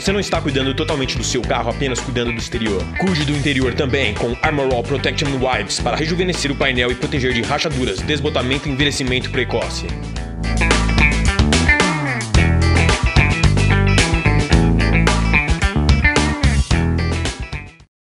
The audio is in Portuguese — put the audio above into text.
você não está cuidando totalmente do seu carro, apenas cuidando do exterior. Cuide do interior também com Armor All Protection Wipes para rejuvenescer o painel e proteger de rachaduras, desbotamento e envelhecimento precoce.